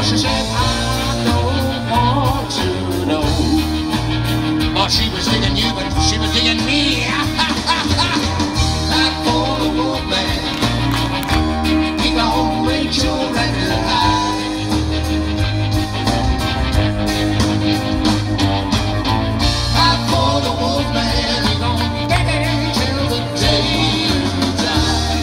She said, I don't want to know. Oh, she was digging you, but she was digging me. That poor old man, he gon' wait your record high. That poor old man, he gon' get it till the day you die.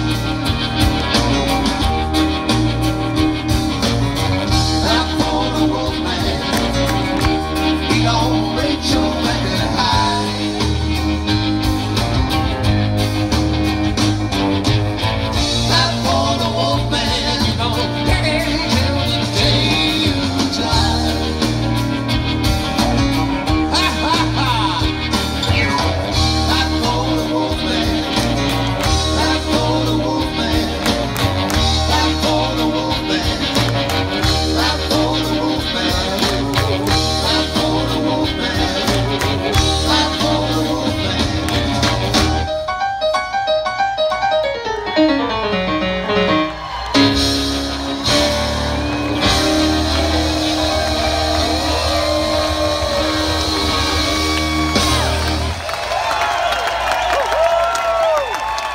That poor old man, he gon' wait your record high.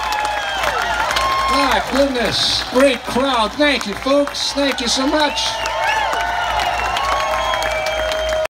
My goodness, great crowd. Thank you, folks. Thank you so much.